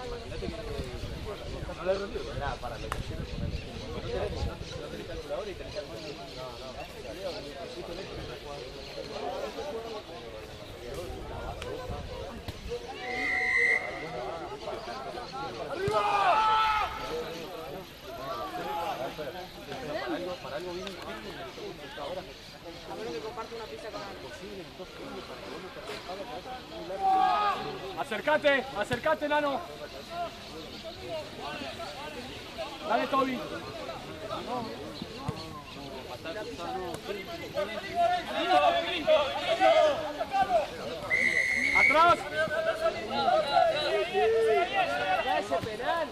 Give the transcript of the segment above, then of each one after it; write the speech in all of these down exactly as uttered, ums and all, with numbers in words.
Imagínate que no le rompió, era para lo que quiero ponerle. No tenés calculadora y tenés que armar. No, no. ¡Arriba! Para algo, para algo bien difícil, ahora. A menos que comparte una pizza con algo. Acercate, acercate, Nano. Dale, Toby. Atrás. Ya ese penal.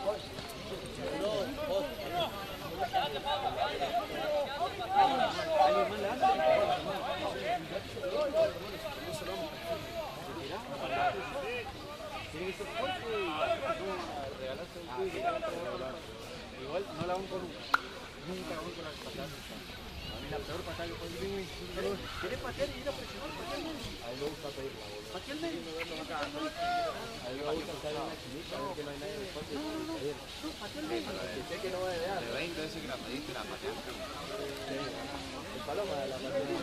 Igual no la van con nunca. Nunca la van con las patadas. A mí la peor patada que puede ir. ¿Querés patear y ir a presionar? A él le gusta pedir la bola. ¿Patear el medio? A él le gusta estar en una chinita, a ver que no hay nadie en el espacio. No, no, no, patear el medio. Sé que no va a idear. De veinte veces que la pediste, la pateaste. El paloma de la pateada.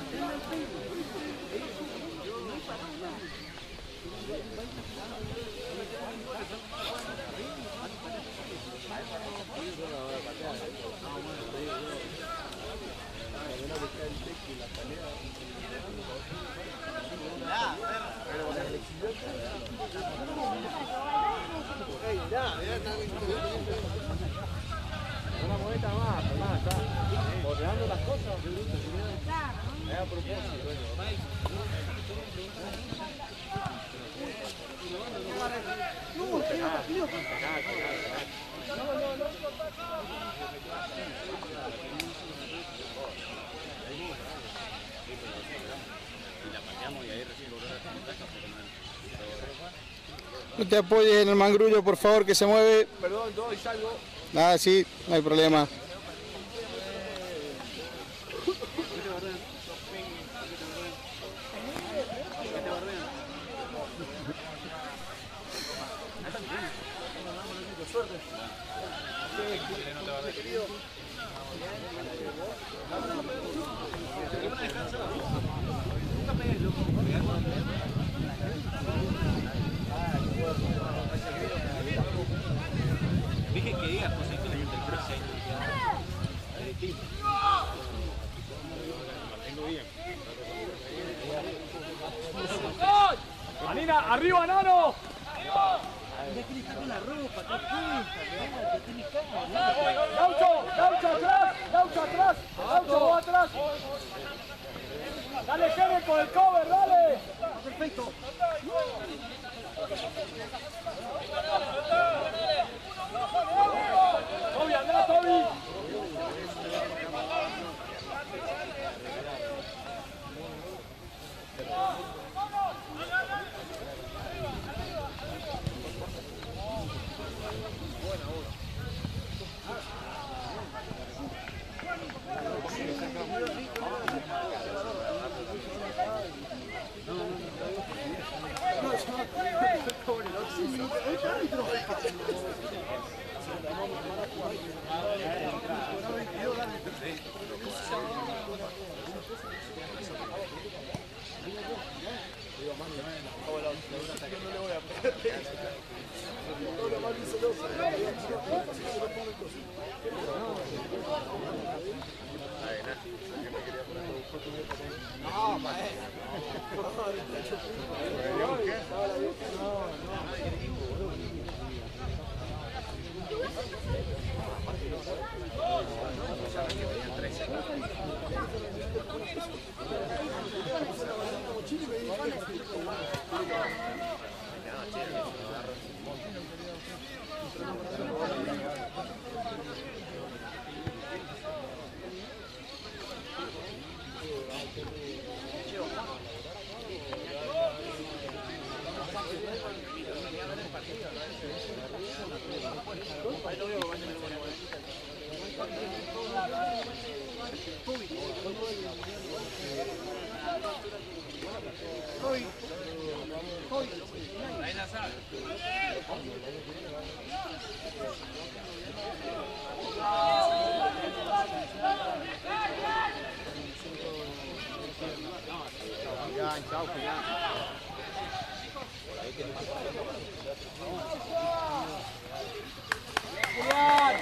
No hay paloma. Una moneda más, más, está bordeando las cosas. Es a propósito. No, no, no. No te apoyes en el mangrullo, por favor, que se mueve. Perdón, doy, salgo. Ah, sí, no hay problema. Dije que digas cosas que la interpretación es distinto. Mantengo bien. Manina, arriba, Nano. Ya que le está con la ropa, te cuenta, te tiene cara. Gaucho, Gaucho atrás, Gaucho atrás, Gaucho vos atrás. Dale, Kevin, con el cover, dale. Perfecto. Toby, andá, Toby. No, maestro. Hoy, Ahí la sabe. Julián, chao, Julián. Julián.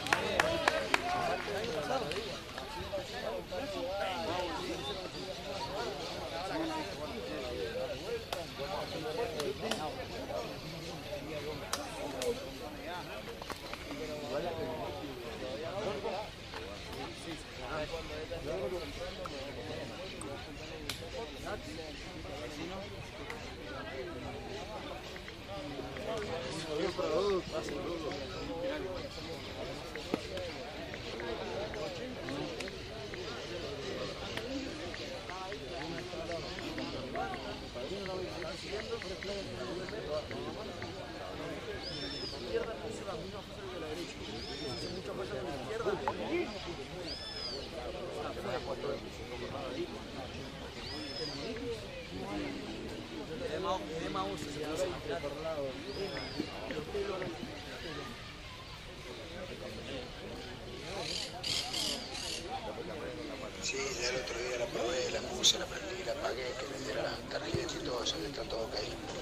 Sí, ya el otro día la probé, la puse, la prendí, la apagué, que me diera las tarjetas y todo, ya que está todo ok.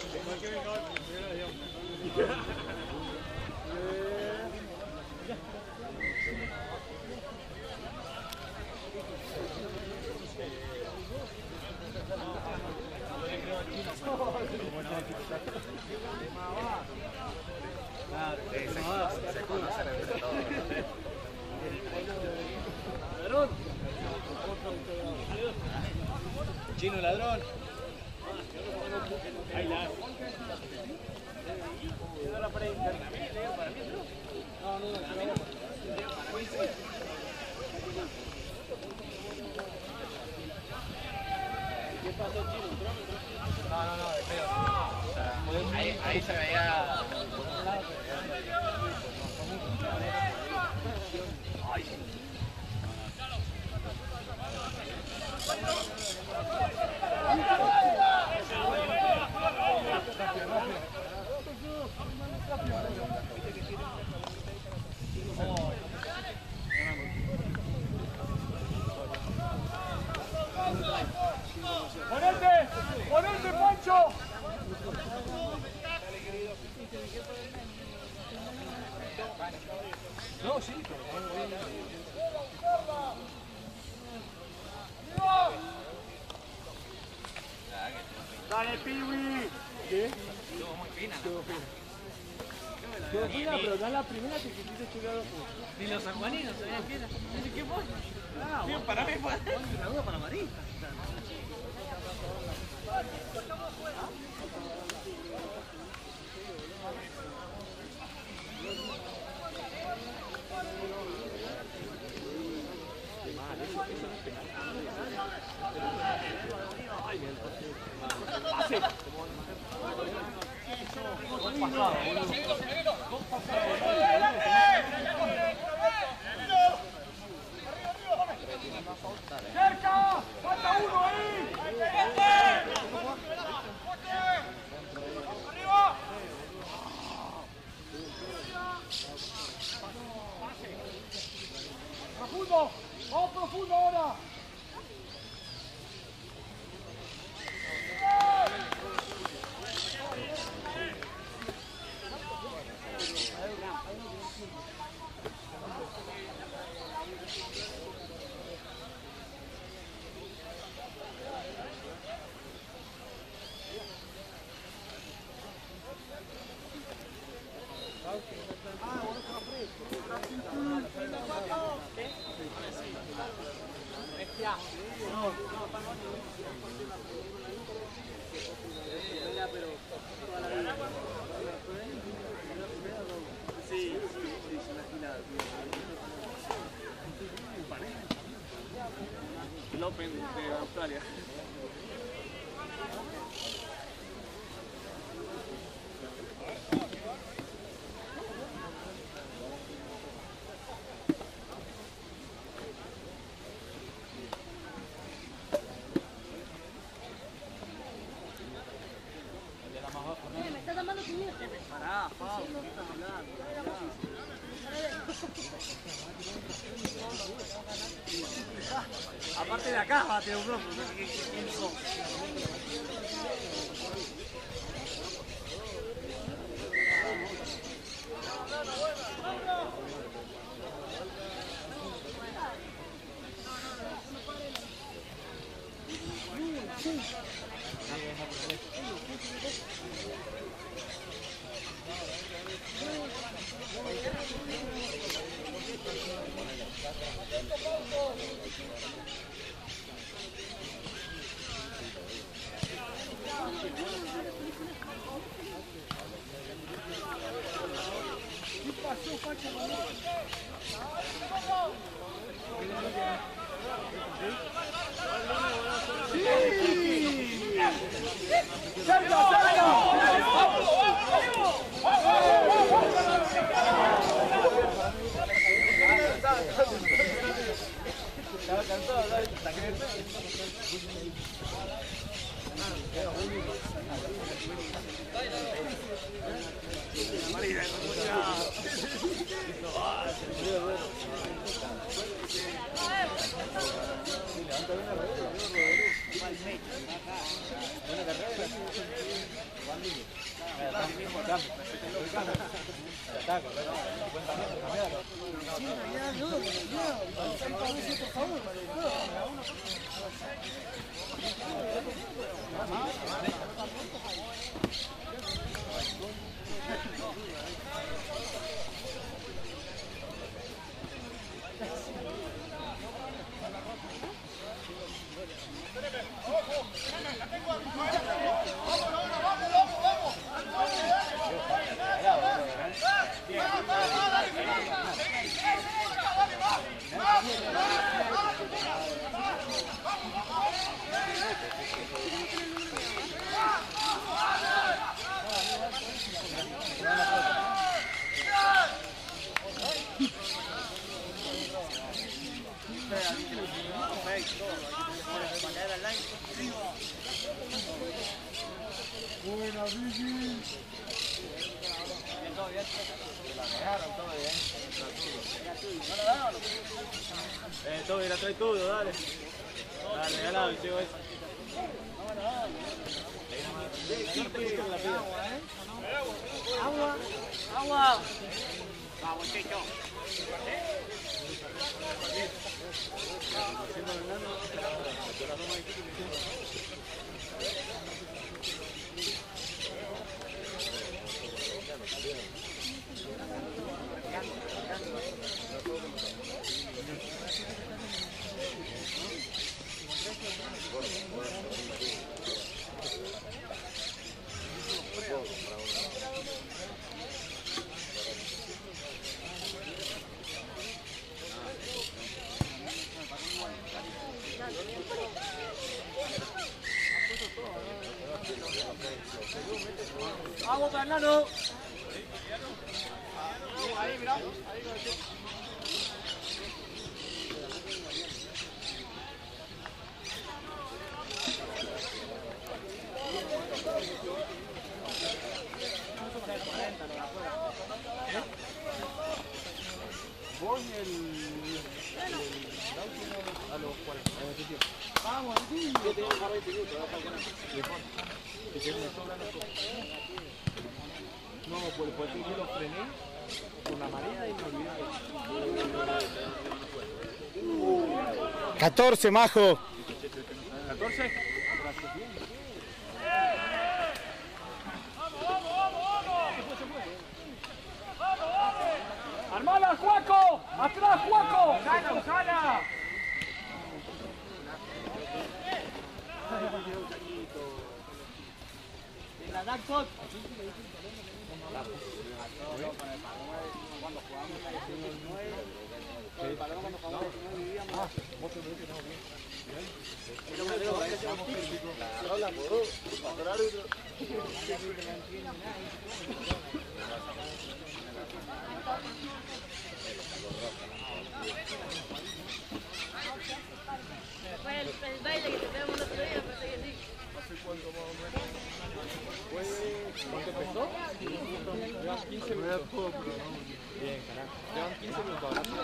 Se conocen entre todos. Ladrón. Chino ladrón. Ahí la. Quedó la pared interna. ¿Para mí? No, no, no. ¿Qué pasó, Chino? No, no, no, de feo. Ahí, ahí se veía. Ay. ¡Ponete! ¡Ponete, Pancho! No, sí. ¡Dale, Piwi! ¿Qué? Estuvo muy fina. Estuvo fina. Estuvo fina, pero no es la primera que quisiste chular los juegos. Ni los sanjuaninos sabían quién era. ¿Qué fue? Ah, bueno, para mí fue. Una duda para Marín. ¡Cerca! ¡Falta uno ahí! ¡Arriba! ¡Profundo! ¡Vamos profundo ahora! López de Australia. Mire, me está llamando tu hijo. Pará, Pau, ¿qué estás hablando? Aparte de acá, bate un bloco. ¿Quién son? Buena, Vicky. Todo bien. La dejaron, todo bien. Eh, todo bien, la trae todo, dale. Dale, regalado, chico eso. Agua, agua. Vamos, chico. Vamos, Fernando. Ahí, mira. Ahí, Vos y el... a los cuarenta. Vamos, sí. Yo tengo que veinte minutos, para que no. No, pues después yo lo frené con la marea y me olvidé. catorce, majo. ¿catorce? ¡Armala, Juaco! ¡Atrás, Juaco! ¡Jala, jala! en la Daxot. Cuando jugamos a diecinueve, el balón cuando jugamos a diecinueve vivíamos. Ah, vos te lo dices, no, bien. Pero me digo, hay que ser típico. La rola, por pasó el árbitro. Fue el baile que te pegamos el otro día, parece que sí. No sé cuánto más o menos. Fue ¿Cuánto empezó? Llevan quince minutos. Bien, carajo. Llevan quince minutos. Ahora sí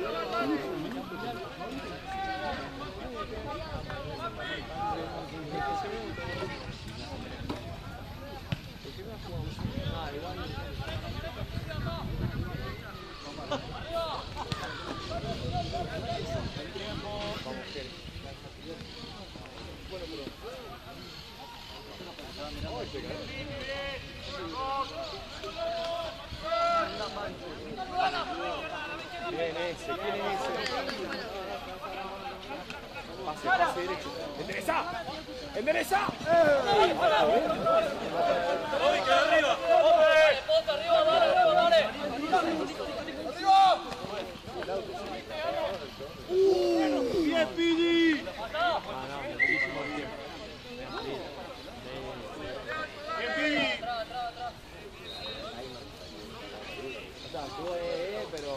bien ese, ¿quién es ese? Pase, pase derecho. ¡Endereza! ¡Endereza! ¡Oye, que arriba! ¡Ponte arriba, dale, arriba, dale! ¡Bien, Pidi! Pero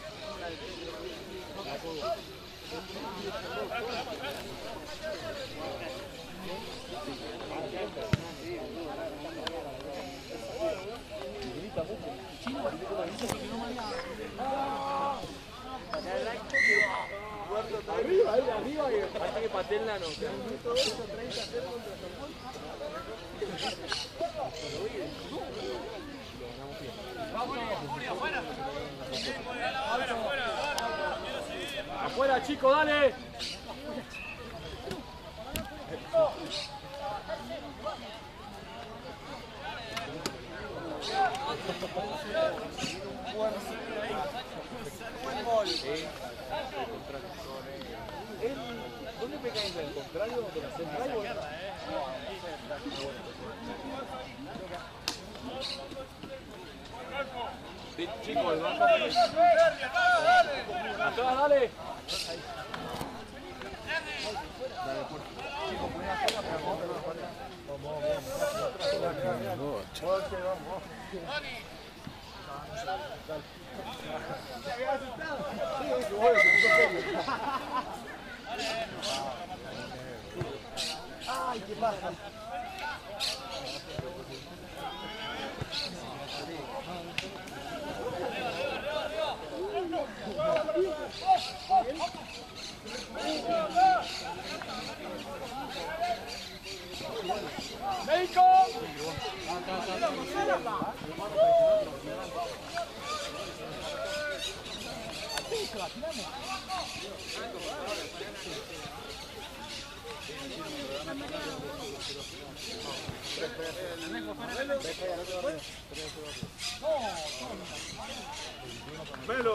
arriba, ahí arriba y hay que patear la nota. Afuera, chico, dale. ¿Dónde pega en el contrario de la central? Sí, chicos, el banco. Atrás, dale. Ay, qué pasa. ¡México! ¡Velo!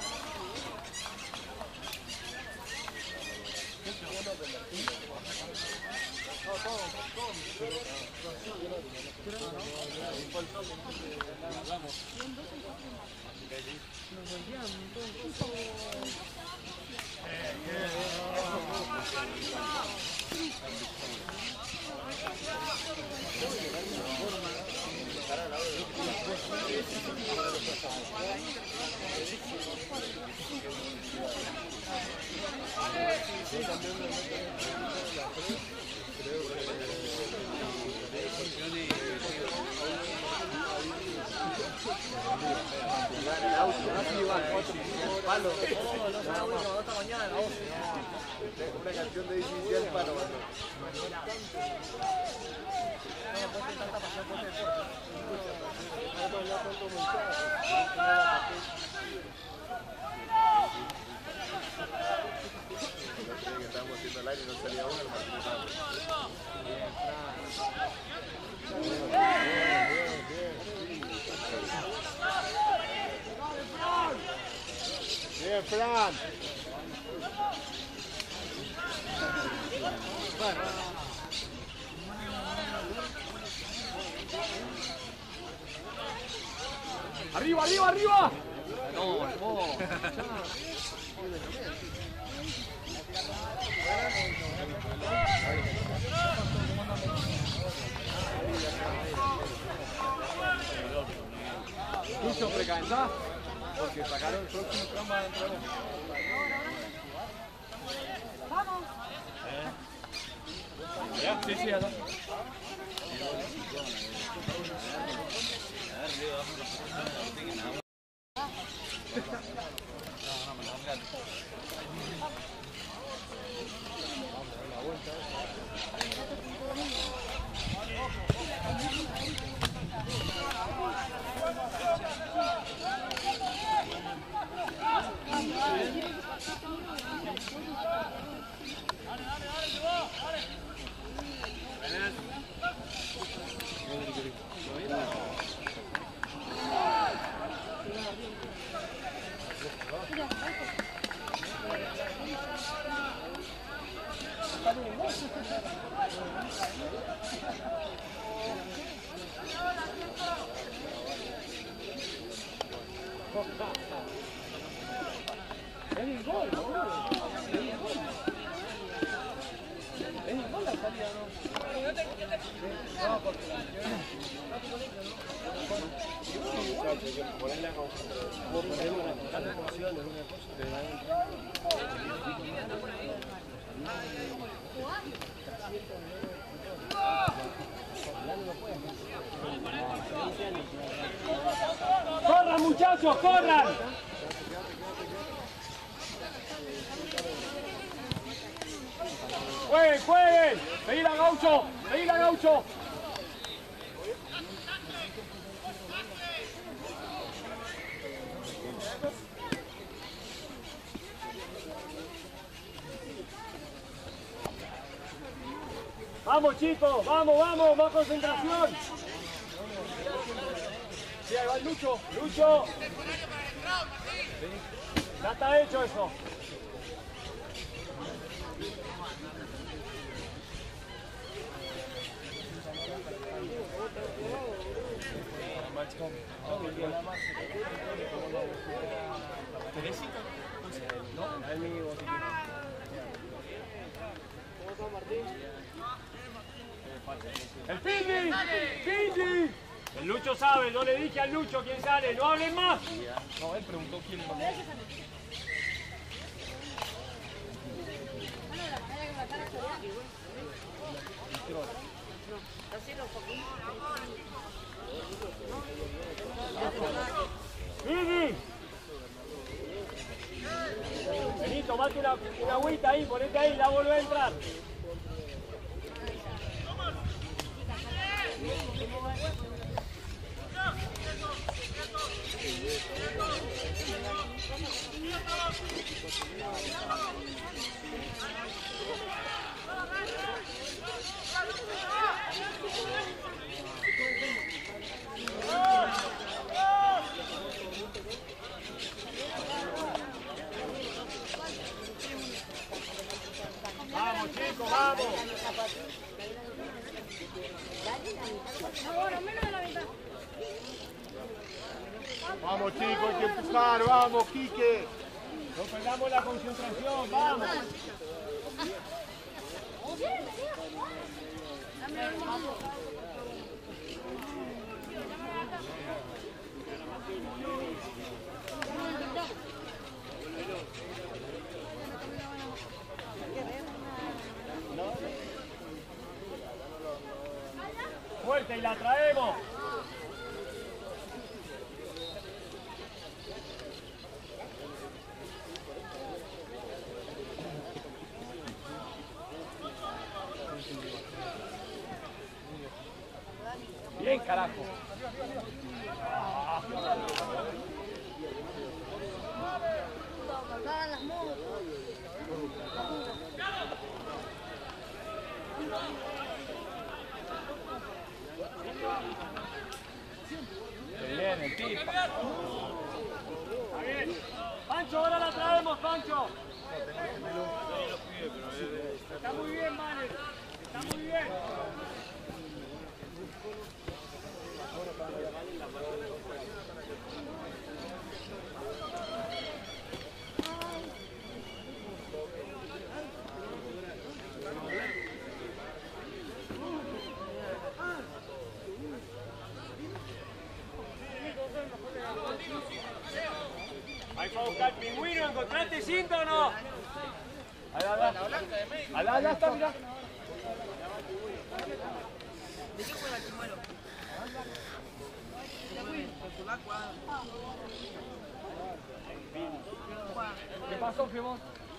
Una canción de Inicial Palo. Estábamos haciendo el aire y no salía uno. Bien, Fran. ¡Arriba, arriba, arriba! No, no. Mucho precaventá, porque sacaron el próximo tramo adentro. Vamos. ¿Ya? Sí, sí, ya está. Es el gol, boludo. Es el gol. Es el gol la salida, ¿no? No, porque la igual, ponerle a ponerle una emoción, alguna cosa, te da ¡corran, muchachos, corran! ¡Jueguen, jueguen! ¡Venid a Gaucho! ¡Venid a Gaucho! Vamos chicos, vamos, vamos, más concentración. Sí, ahí va el Lucho, Lucho. Ya está hecho eso. ¡El Pindi! ¡Pindi! El Lucho sabe, no le dije al Lucho quién sale, no hablen más. No, él preguntó quién va. ¡Pindi! Vení, tomate una, una agüita ahí, ponete ahí, la volvé a entrar. Vamos chicos, vamos. Ahora, menos de la mitad. Vamos chicos, hay que empujar, vamos, Quique. No perdamos la concentración, vamos. Fuerte y la traemos. Bien, carajo. Bien, el tip. Está bien. Pancho, ahora la traemos, Pancho. Está muy bien, Mane. Está muy bien. Ahí fue a buscar el pingüino, ¿encontraste cinta o no? Allá, allá. Allá, allá está, mirá. ¿De qué juega el chimuelo? ¿Qué pasó, Fiemón?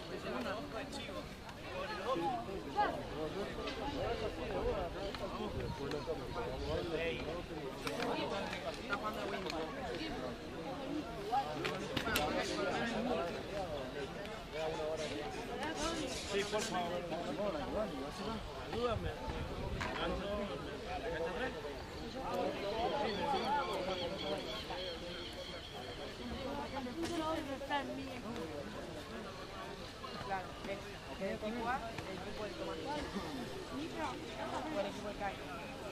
Sí, por favor. Ayúdame. Claro, es el equipo A, el equipo de Tomás. O el equipo de Caio.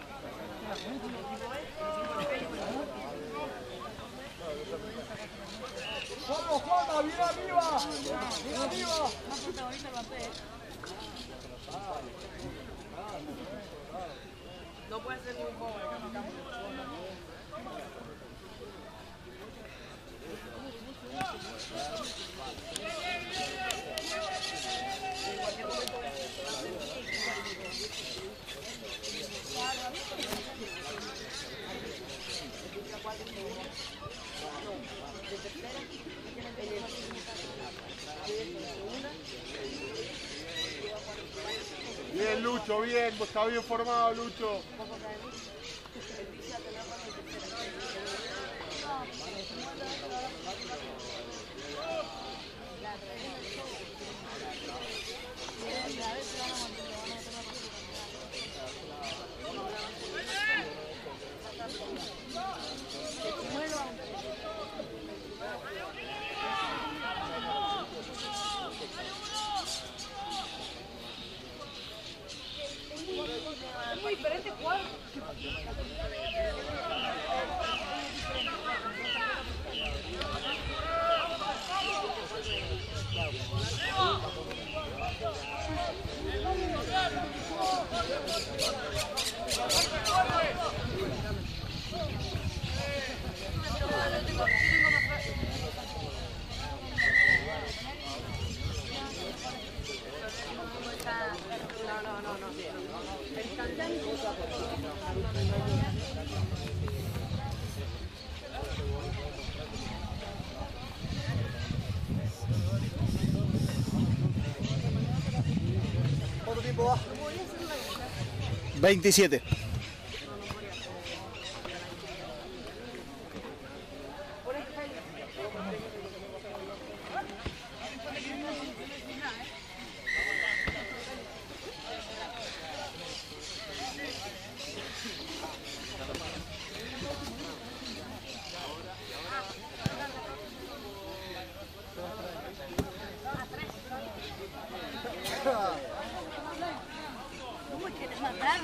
El equipo B, el equipo de Caio. arriba! ¡Bien arriba! Más protagonista el Mbappé, ¿eh? No puede ser muy joven, capitán. Bien, Lucho, bien, está bien formado, Lucho. Es muy diferente jugar. No, no, no, no. ¿Cuánto tiempo va? veintisiete. ¿Cómo quieres matar?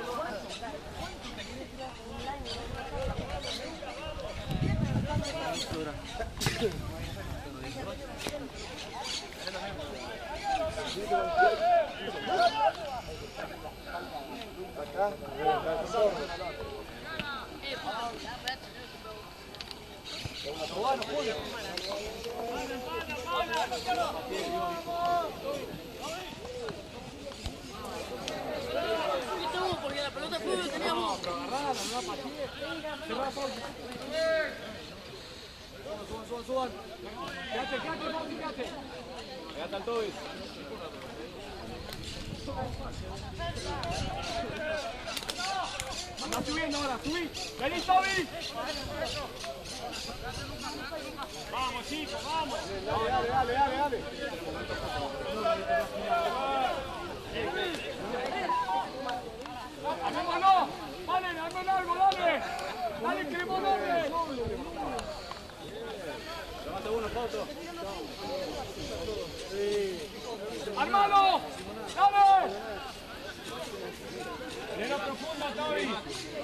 Porque la pelota de fútbol teníamos. Suban, suban, suban. Quédate, quédate, Monty, quédate. Quédate al Toby. Anda subiendo ahora, subí. Vení, Toby. Vamos, chicos, vamos. Dale, dale, dale, dale. ¡Hagámoslo! ¡Vale, hagan algo, dale! ¡Dale, queremos doble! Levante uno, foto. ¡Armalo! ¡Dale! Nero profunda, Toby.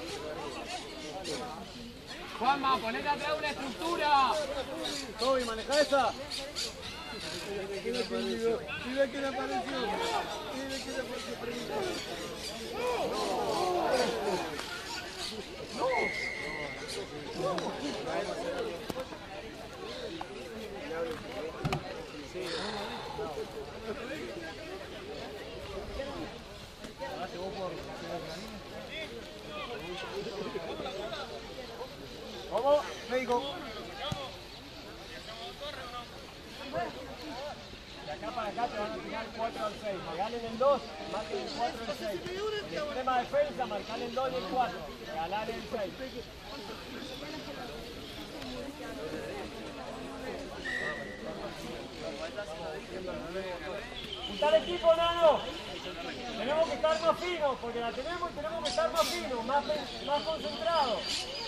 Juanma, ponete atrás una estructura. Toby, maneja esa. Mira quién apareció. Mira quién apareció. Mira quién apareció. ¿Cómo? Médico. De acá para acá te van a tirar cuatro al seis. Regalen el dos, marquen el cuatro al seis. En el sistema de defensa, marcan el dos y el cuatro. Regalar el seis. Juntar equipo, Nano. Tenemos que estar más finos, porque la tenemos y tenemos que estar más finos, más, más concentrados.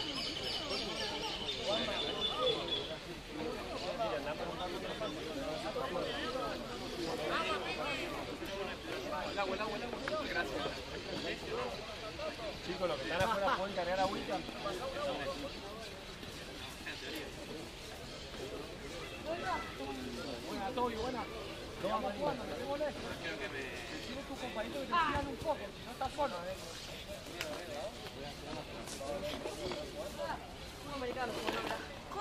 Chicos, los que están afuera pueden cargar agüita. Buena, Toby, buena. No va a jugando, no te molestes. Tiene tus compañeros que te tiran un poco, no estás solo. Un americano, como no, mira.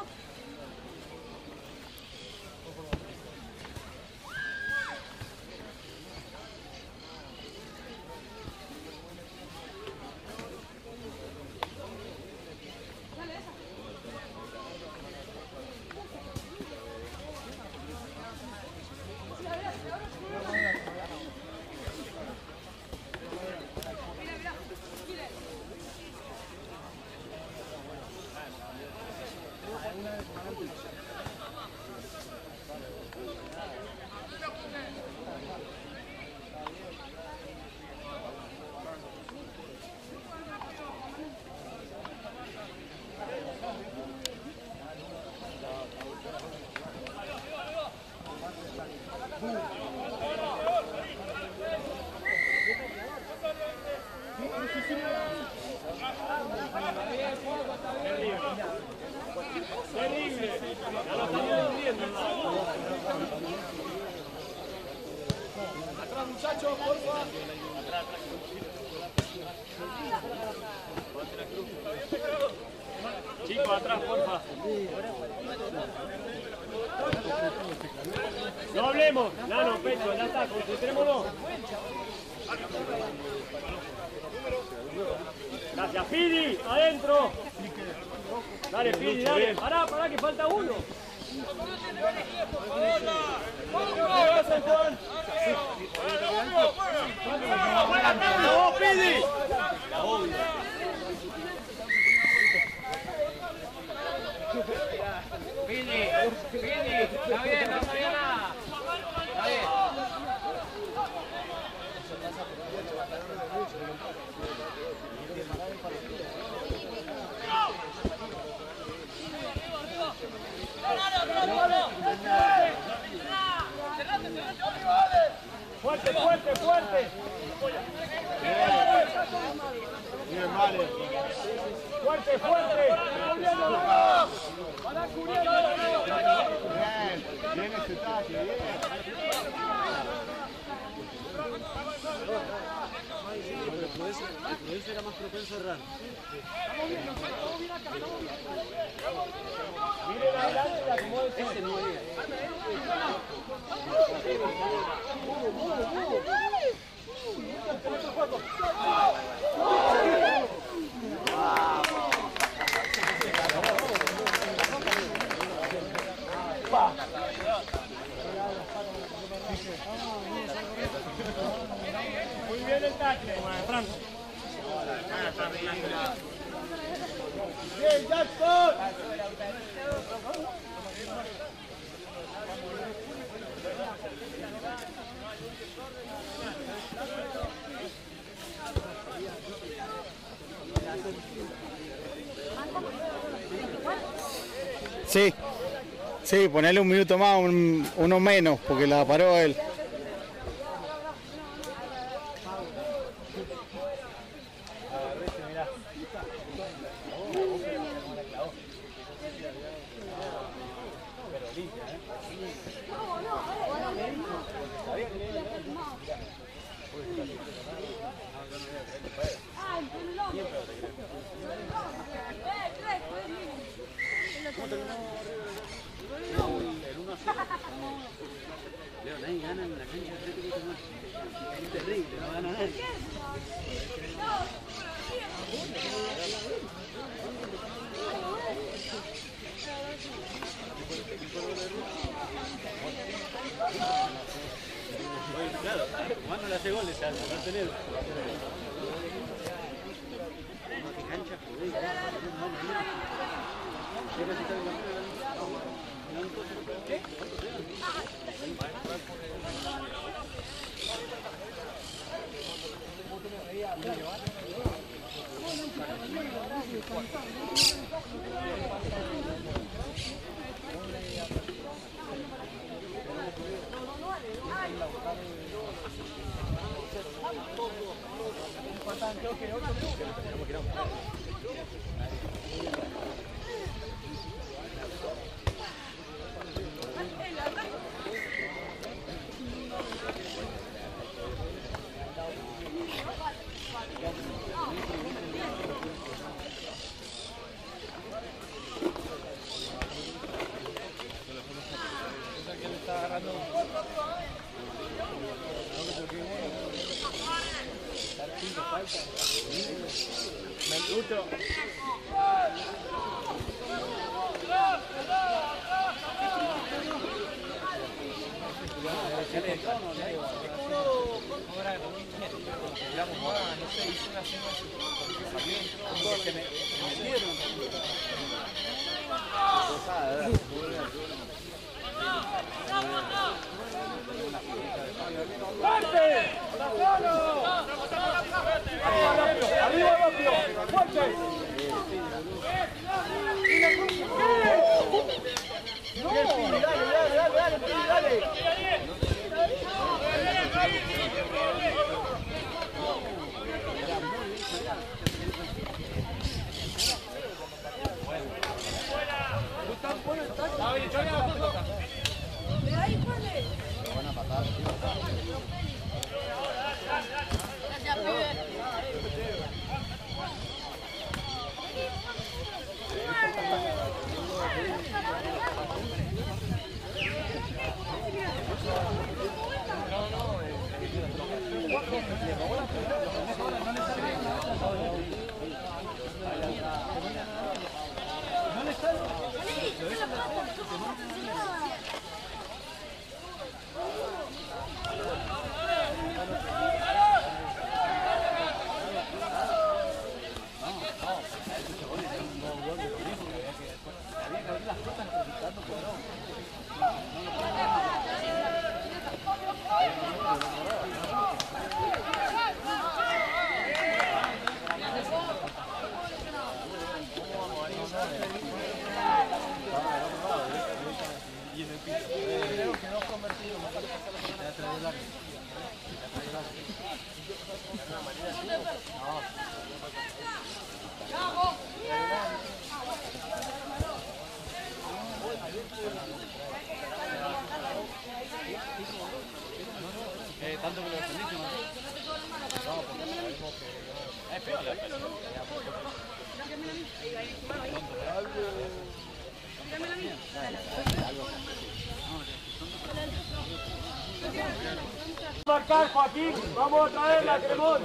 Atrás, muchachos, porfa. Chicos, atrás, porfa. No hablemos, Nano, pecho, ya está, concentrémonos. Gracias, Pidi, adentro. Dale, Pidi, dale. Pará, pará, que falta uno. ¡Vamos, Pidi! Pidi, Pidi, está bien, no sabía nada. Está bien. Fuerte, fuerte, fuerte. Bien, vale. Fuerte, fuerte. Para cubriendo. Bien, bien ese taque, bien. Ese era más propenso a errar. Estamos bien, estamos bien acá, estamos bien. Miren adelante y acomoden este no es. Muy bien el tackle, Franco. Bien, Jackson. Sí, sí, ponerle un minuto más, un, uno menos, porque la paró él. Leo, nadie gana en la cancha de Atlético Tucumán. Es terrible, no gana nadie. Claro, Tucumán no le hace goles a no tener. ¿Qué cancha joder? ¿Qué está ¿Qué? Ahora, digamos, ahora, no sé, hice una cena que me metieron. ¡Arriba rápido! ¡Fuerte! ¡No! ¡Dale, dale, dale, dale, dale! Gracias, pibe. Eh, tanto que lo defendiste, ¿no? No, porque sabemos que es peor. Marcar, Joaquín, vamos a traerla, Cremón.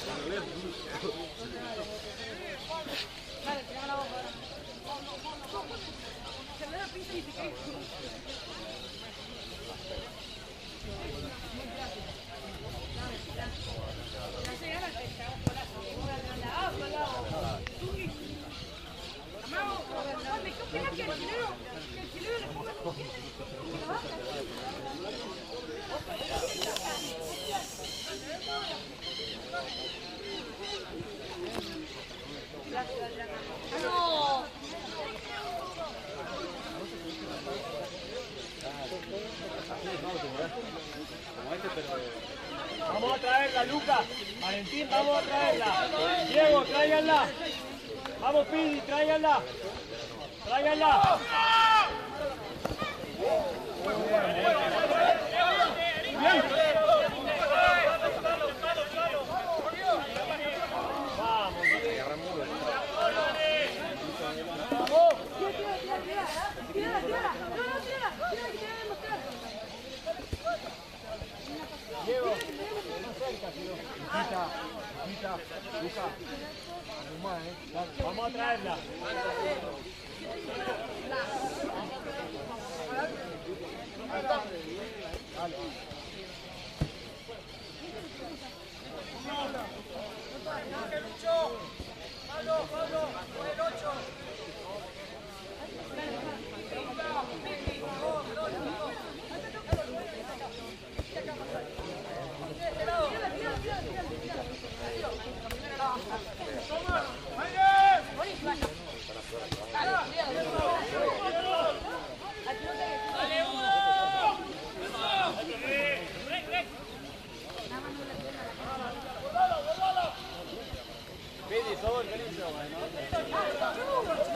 Vamos a traerla, Lucas. Valentín, vamos a traerla. Diego, tráiganla. Vamos, Pidi, tráiganla. Tráiganla. Bien. Vamos, Diego, no cerca, tío. Quita, quita, Luca. Vamos a traerla. Vedi, sto organizzando, no?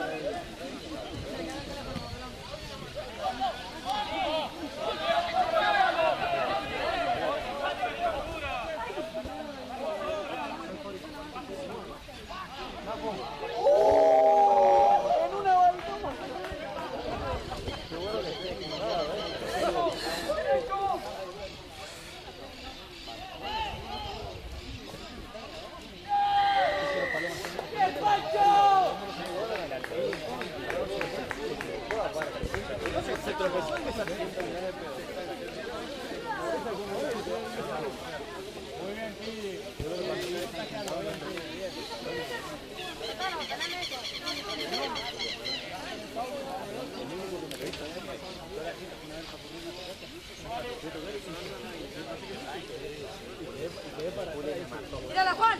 ¡Tírala, Juan!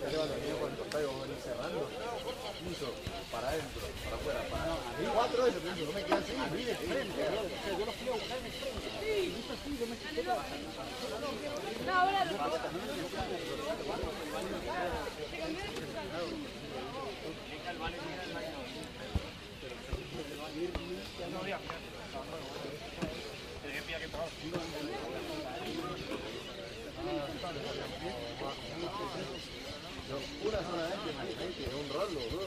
Para adentro, para afuera, para cuatro de esos, no me quedan así. Abrí de frente, yo los fui a buscar en el frente. Y eso sí, yo me quité la bajada. No, ahora no. Una sola vez que me un rollo, bro.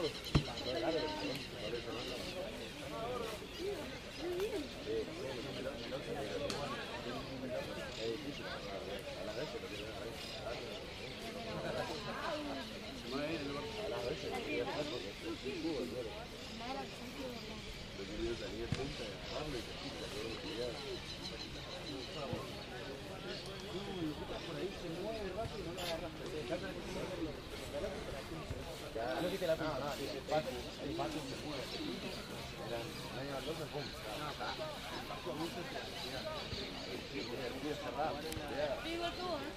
No quite la punta. No, no, el patio, el patio se mueve. Eran medio dos de pum. No, está. El cerrado. Igual tú, ¿eh?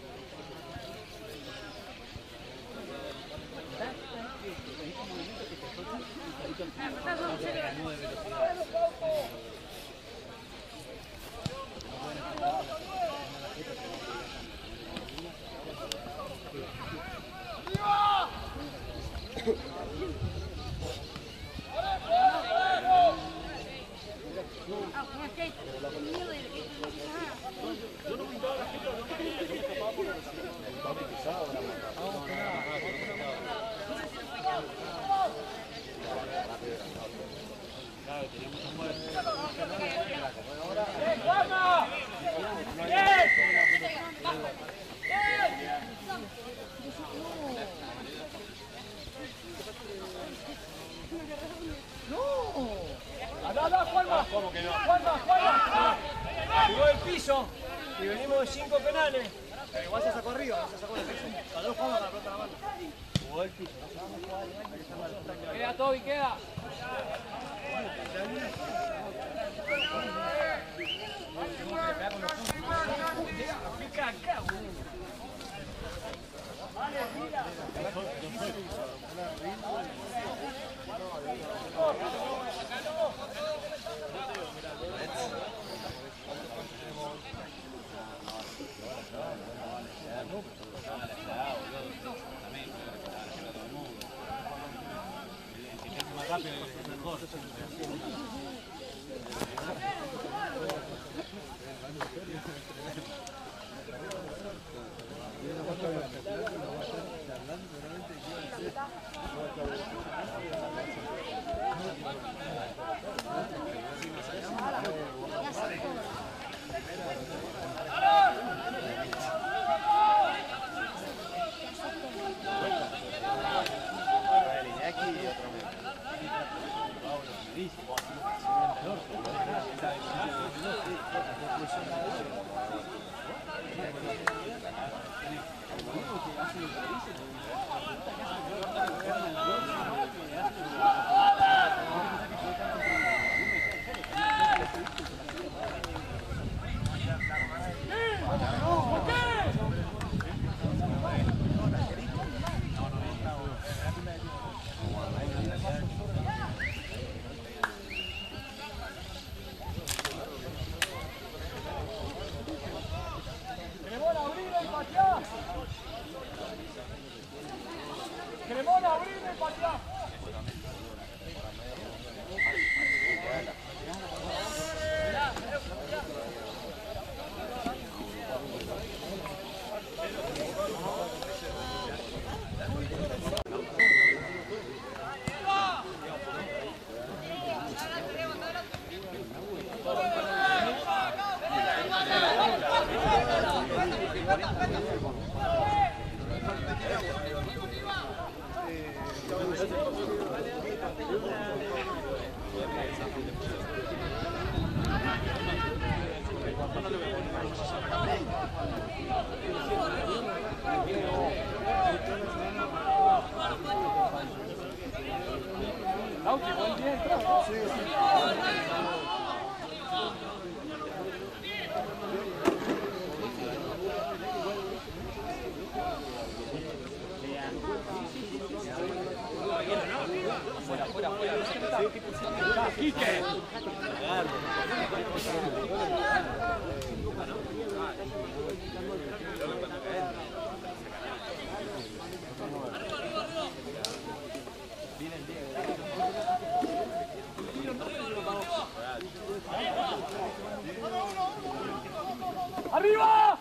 ¿Cómo que no? Jugó el piso y venimos de cinco penales. Pero igual se sacó arriba, se sacó el piso. Cada dos jugamos con la pelota en la mano. Jugó el piso. Queda Toby, queda. Pica acá, Cremona, abrime y pateá. Lauti, buen día entrado. Sí, sí. Seguilo, ¿no? Fuera, fuera, fuera. Ya, Quique. ¡Arriba!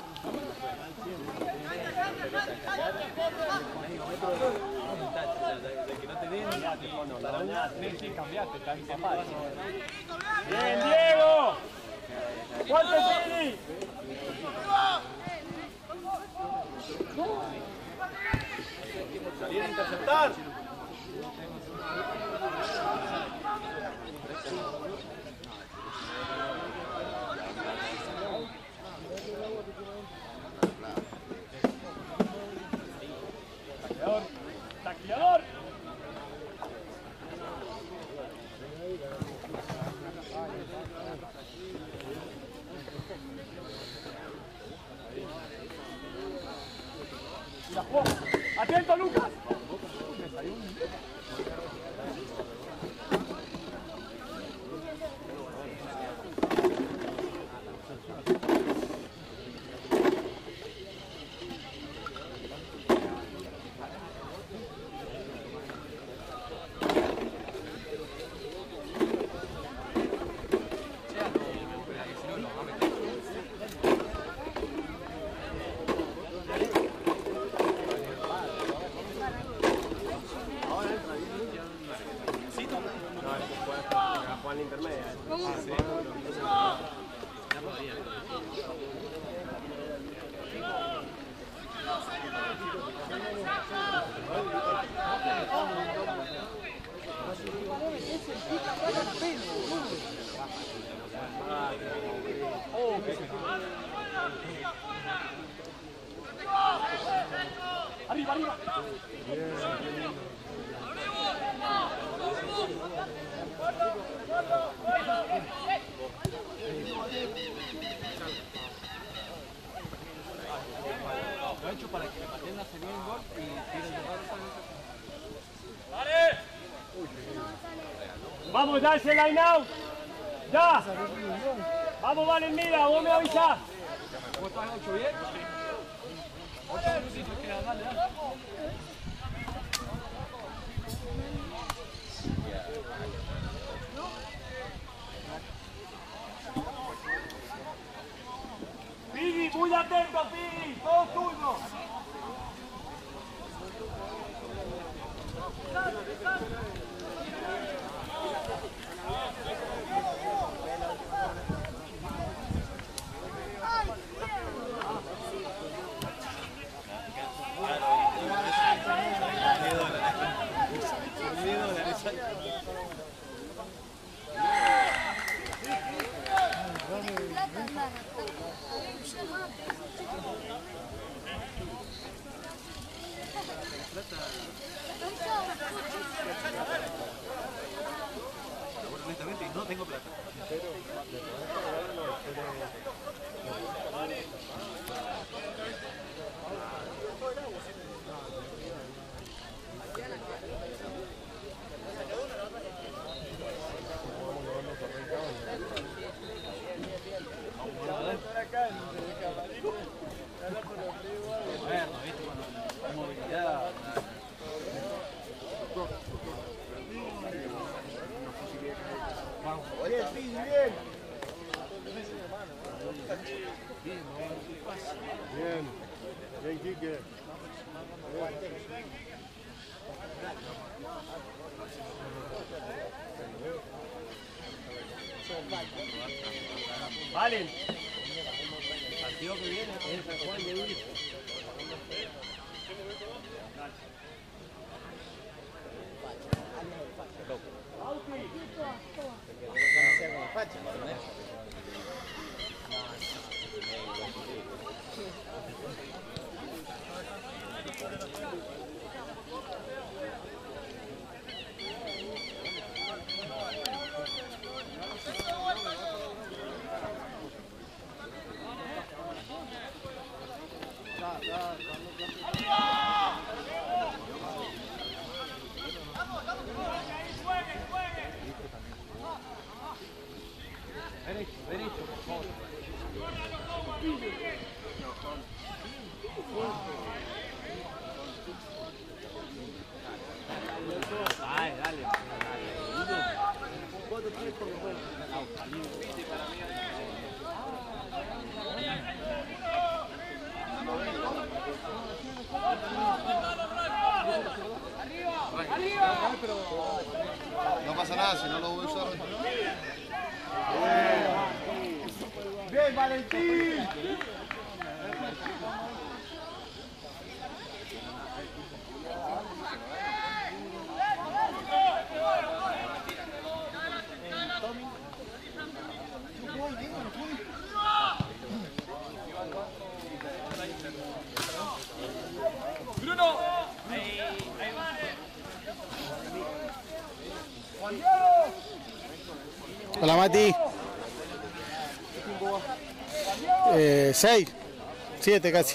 ¡Bien, Diego! ¡Fuerte, Pini! Salir a interceptar. ¡Tacleador! ¡Tacleador! ¡La jugó! ¡Atento, Lucas! Juan intermedia. ¡Arriba, arriba! Lo he hecho para que le pateen la salida en gol y tiren de raro. ¡Vale! ¡Vamos, ya ese line out! ¡Ya! ¡Vamos, Valen, mira! ¡Vos me avisás! ¿Cómo estás, ocho bien? ocho minutitos quedan, dale, dale. Piggy, muy atento, Piggy, todo tuyo. Honestamente, no tengo plata. Bueno, viste, cuando movilidad. Bien, sí, bien. Bien, bien, Quique. Valen. El partido que viene es el San Juan de Luis. derecho, derecho, por favor. Dale, dale. No pasa nada si no lo voy a usar. ¡Bien, Valentín! Bruno. Hola Mati. Eh, seis, siete casi.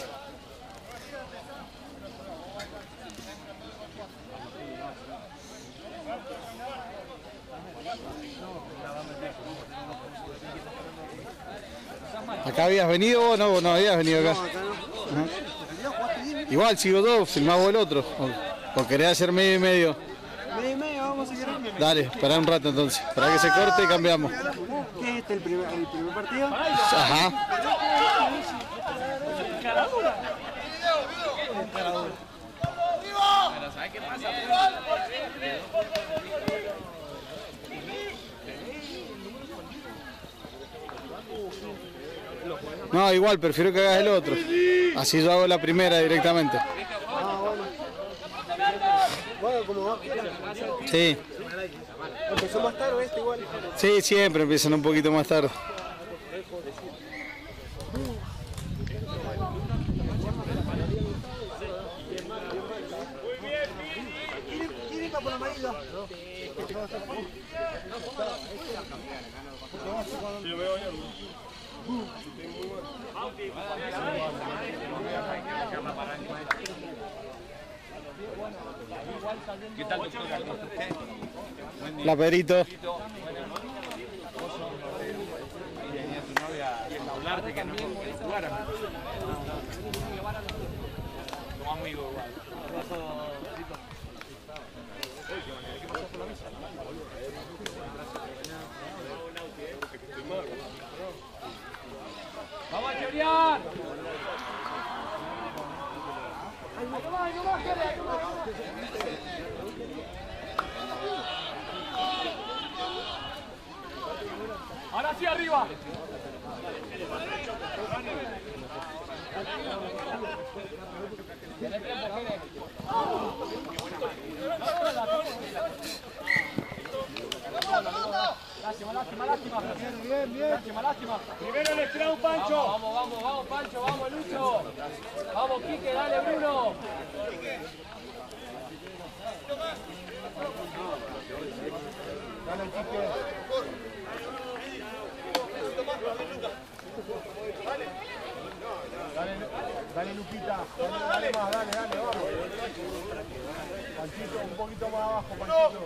¿Acá habías venido o no? No habías venido acá. Ajá. Igual sigo dos, filmaba el otro. O, o querés hacer medio y medio. Medio y medio, vamos a seguir. Dale, espera un rato entonces. Para que se corte y cambiamos. ¿Qué es este, el primer, el primer partido? Ajá. Pero ¿sabes qué pasa? No, igual, prefiero que hagas el otro. Así yo hago la primera directamente. Ah, bueno. Bueno, como va. Sí. Empezó más tarde este igual. Sí, siempre empiezan un poquito más tarde. ¿Quién está por la amarilla? ¿Qué tal, doctor Carlos? La Pedrito. Tenía tu novia a hablarte que no jugara. Como amigo igual. ¡Vamos a chorear! Ahora sí, arriba. Lástima, lástima, lástima. Bien, bien, bien. Lástima, lástima. Primero le trae un Pancho. Vamos, vamos, vamos, Pancho, vamos, Lucho. Vamos, Quique, dale, Bruno. Dale, Quique. Dale, dale, Luquita. Dale, dale más, dale, dale, vamos. Panchito, un poquito más abajo, Panchito.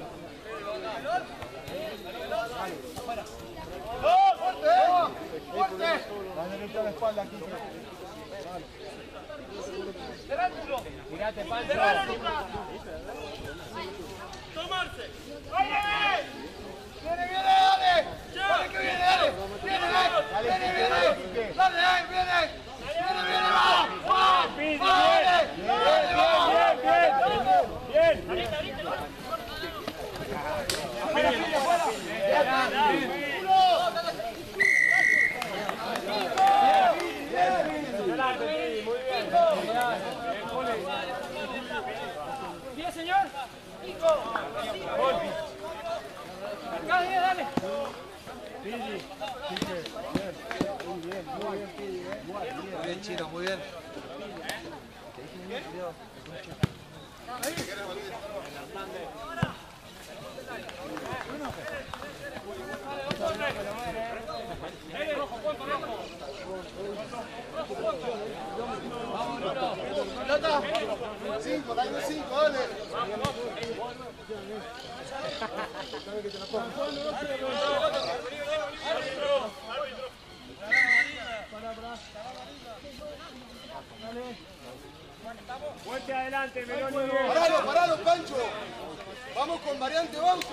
¡Oh, fuerte! ¡Fuerte! La derecha a la espalda, Quique. Mirate, Pancho. ¡Tomarse! ¡Viene! ¡Viene, viene, dale! ¡Dale que viene, dale! ¡Viene, dale! ¡Viene, viene! ¡Dale, dale, viene! ¡Viene, viene, va! ¡Va! Bien, ¡Dale! bien, bien, bien, bien. Bien. Afuera, Pili, afuera. Bien, señor. Acá, bien, dale. Muy bien, Chino, muy bien. Pelota. Cinco, dale cinco, dale. Fuerte adelante, Meloni. Paralo, paralo, Pancho. Vamos con variante Bausa.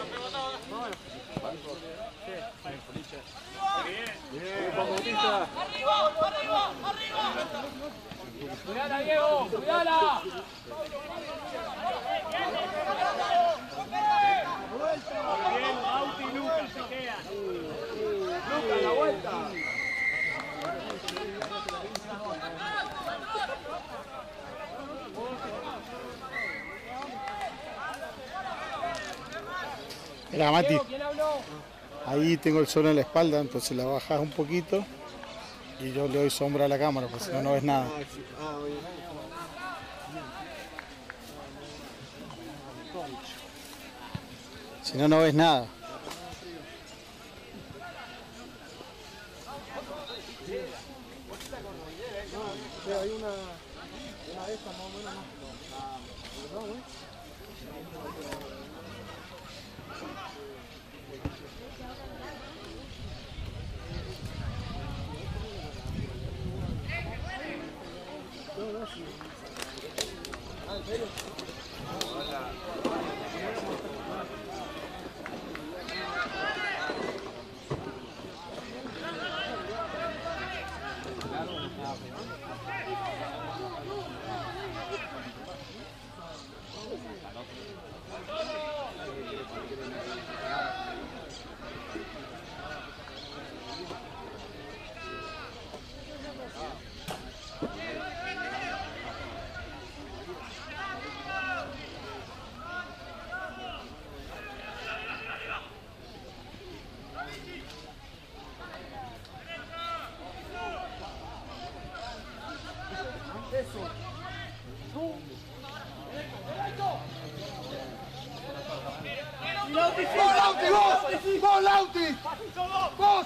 Bien, Juan Bautista. Arriba, arriba, arriba. Cuidala, Diego, cuidala. Bien, Bauti y Lucas se quedan. Lucas, la vuelta. Mira, Mati, ¿Quién habló? ahí tengo el sol en la espalda, entonces la bajas un poquito y yo le doy sombra a la cámara, porque si no, no ves nada. Si no, no ves nada. Hay una, una de estas más o menos más. No, güey. Ah, ¿en serio? ¡Vos, Lauti, vos! ¡Vos, Lauti! ¡Vos!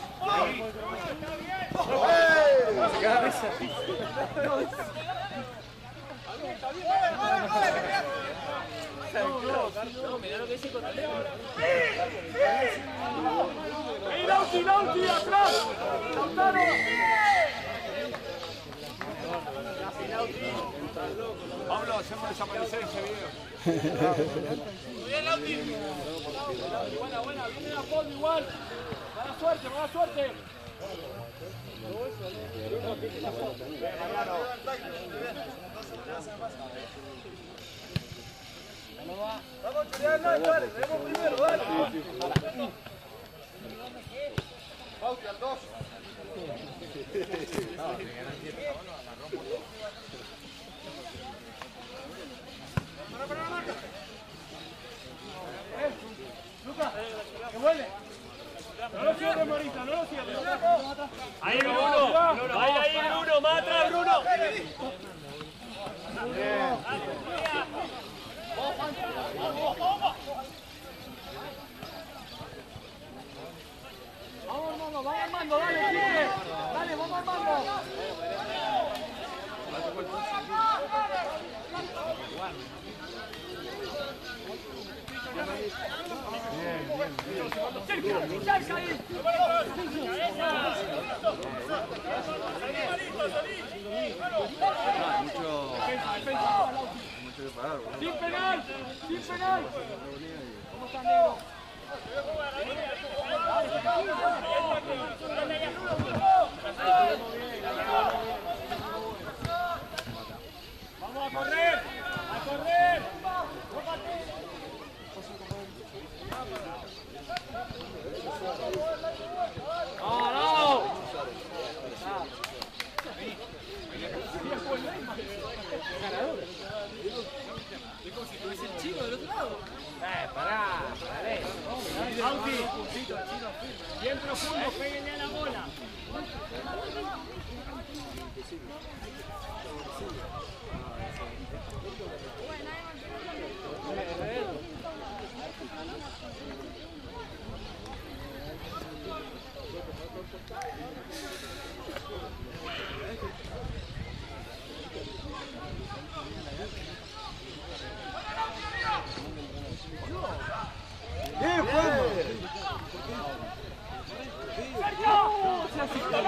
¡Ey, Lauti, Lauti, atrás! ¡Lautaro! Pablo, hacemos desaparecer ese video. Muy bien, Lauti. Buena, buena, viene la foto igual. Mala suerte, mala suerte. Vamos, Julián, dale, tenemos primero, dale. Bauti al dos. Lucas, que vuelve. No lo cierres, Morita, no lo cierres. Ahí, Bruno. Ahí, ahí, Bruno. Más atrás, Bruno. Vamos armando, vamos armando, dale, sigue. Dale, vamos armando. Sergio, salga ahí. Sin penal, sin penal. ¿Cómo está, negro? Vamos a correr, a correr. No, no. Es como si tuviese el chico del otro lado. Eh, pará, pará. Auti, bien profundo, péguenle a la bola. ¡Bien, Juan!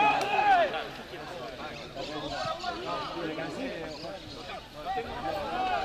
¡Sergio!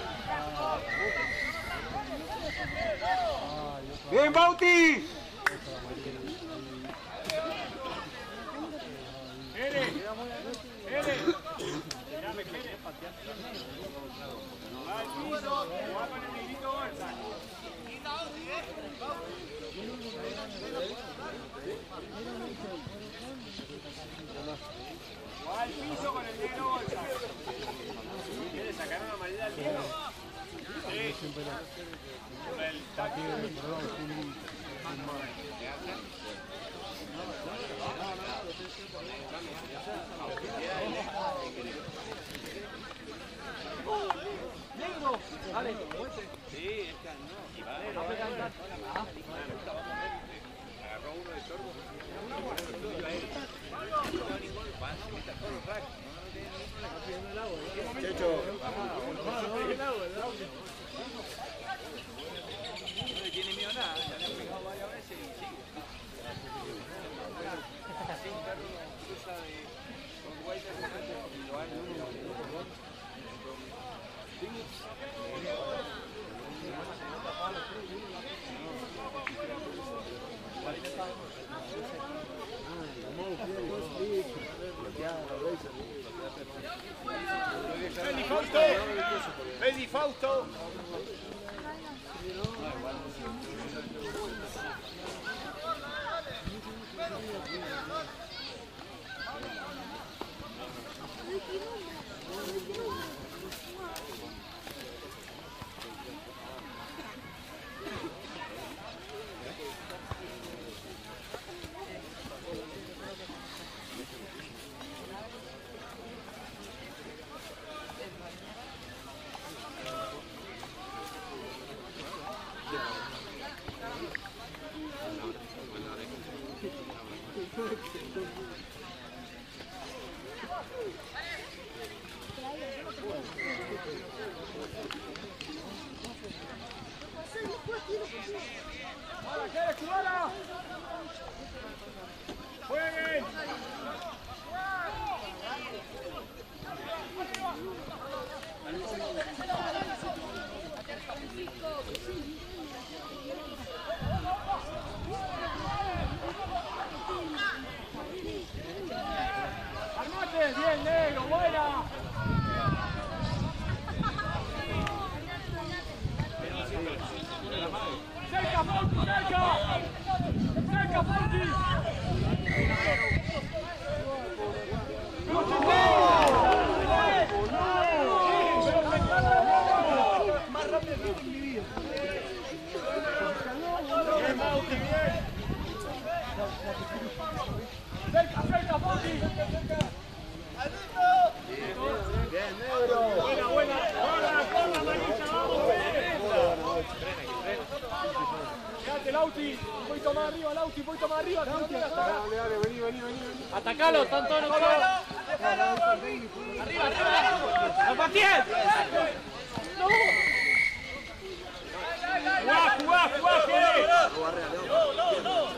Vedi Fausto! Vedi Fausto! ¡Jueguen! ¡Armate! ¡Bien, negro! ¡Buena! ¡Cerca, Fonti! ¡Cerca! ¡Cerca, Fonti! ¡Más rápido que mi vida! ¡Bien, Mauti, bien! ¡Cerca, cerca, Fonti! ¡Bien, negro! ¡Buena, buena! ¡Corra, corra, Marisa! ¡Vamos, quédate, Lauti! Un poquito más arriba, Lauti, un poquito más arriba. Lauti, dale, dale, vení, vení, vení. Atacalo, están todos nosotros. Arriba, arriba. ¡No patees! ¡No! ¡Jugá, jugá, jugá, Fede! No, no, no.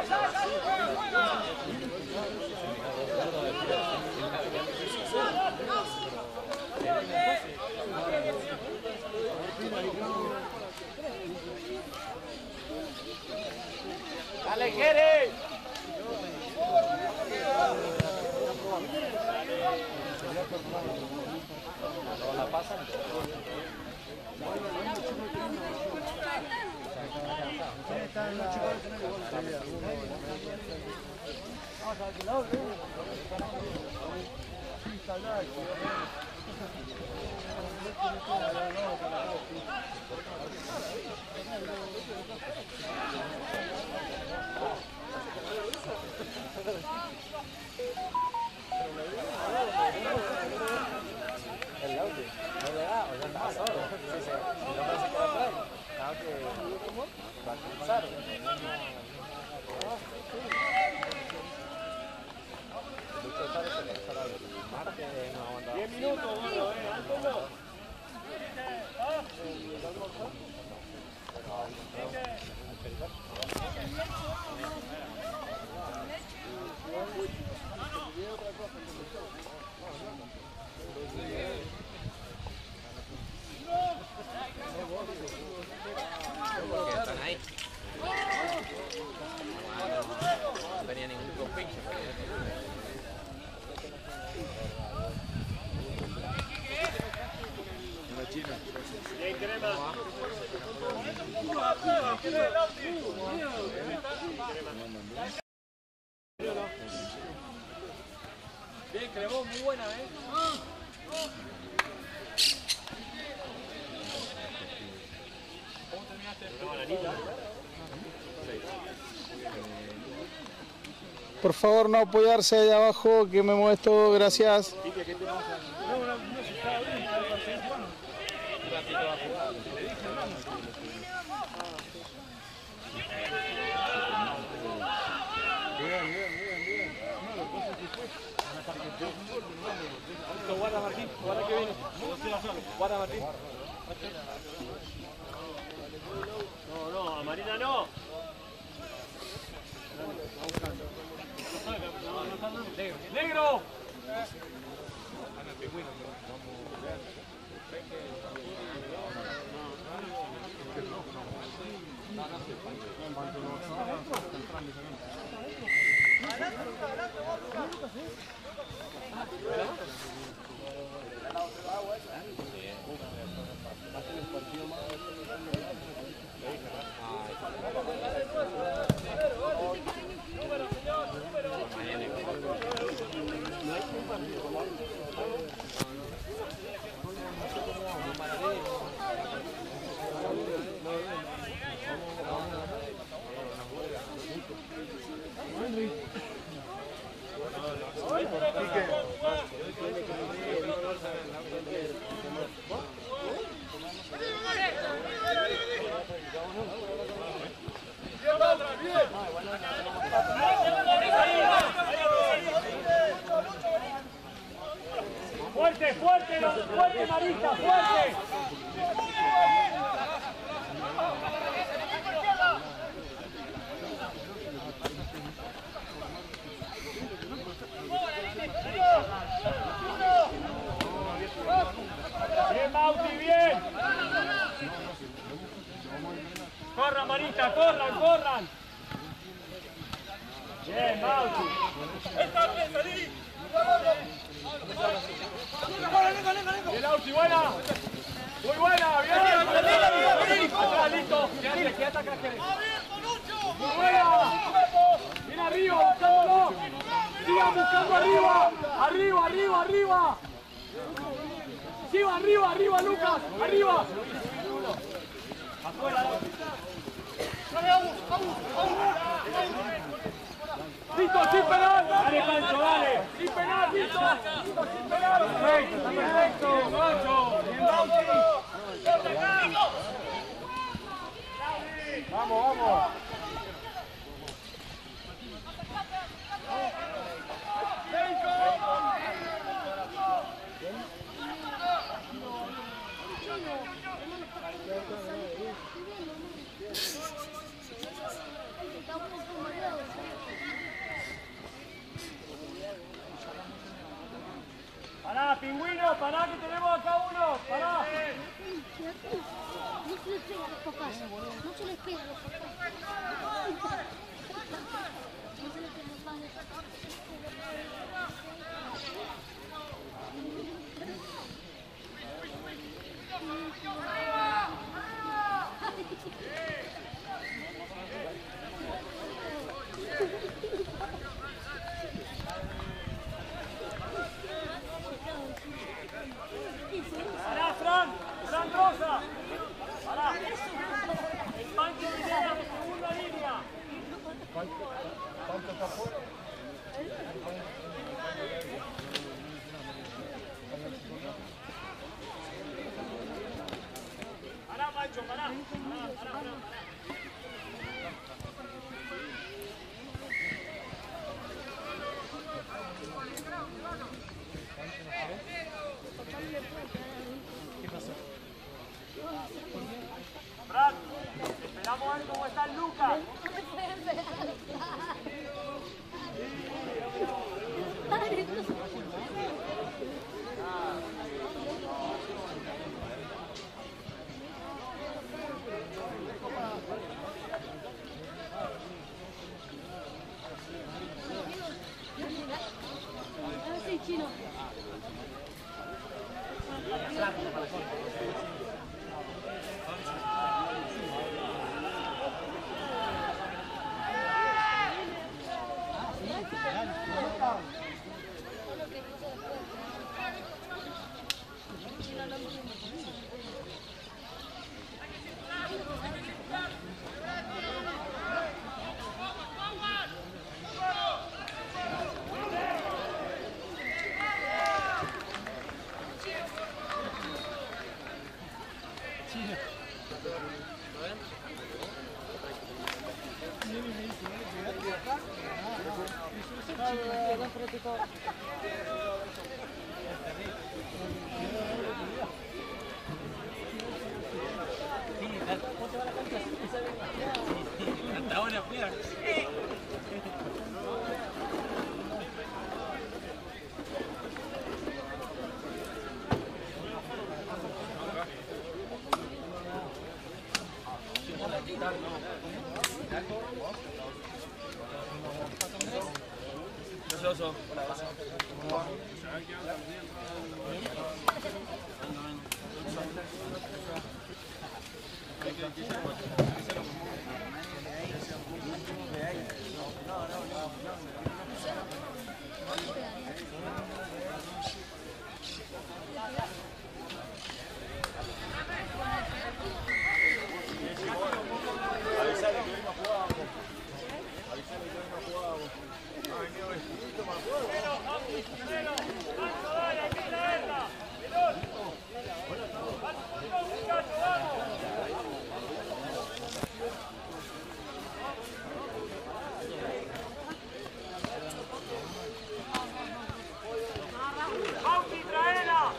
¡Dale, Jere! La pasan. El Lauti, no le da, o ya está solo. Si se no parece que va a traer, claro que va a cruzar. diez minutos, bueno, eh, Antonio. Están ahí. No tenía ningún compinche. Bien, crema. Bien, Cremón, muy buena, ¿eh? ¿Cómo terminaste? Por favor, no apoyarse allá abajo, que me molesto, gracias. Guarda Martín, guarda que viene. Guarda Martín. No, no, a Marina no. ¡Negro! Fuerte, fuerte, fuerte, Marita, fuerte. Bien, Bauti, bien. Corran, Marita, corran, corran. Bien, Bauti. Bien, Bauti, buena. Muy buena, bien. Atrás, listo. Quédate, quédate acá, quédate. Muy buena. Bien arriba, buscándolo. Sigan buscando arriba. Arriba, arriba, arriba. Siga arriba, arriba, Lucas. Arriba. Afuera. Listo, sin penal. Dale, Pancho, dale. Sin penal, listo. Listo, sin penal. Perfecto, perfecto. Pancho. Bien, Bauti. Vamos, vamos. Pará, pingüino, pará que tenemos acá uno, pará. No se les pega a los papás. No se les pega a los papás. No se les pega a los padres. Pará, Fran, Fran Rosa. Pará. El Pancho Villegas de segunda línea. ¿Cuánto está afuera? Pará, Pancho, pará. Pará, pará, pará. ¿Qué pasó? Brad, esperamos a ver cómo está el Lucas. No me pueden pegar a los padres. Ahora sí, chino. Bauti, traela.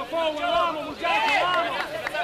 forward, vamos muchachos, vamos.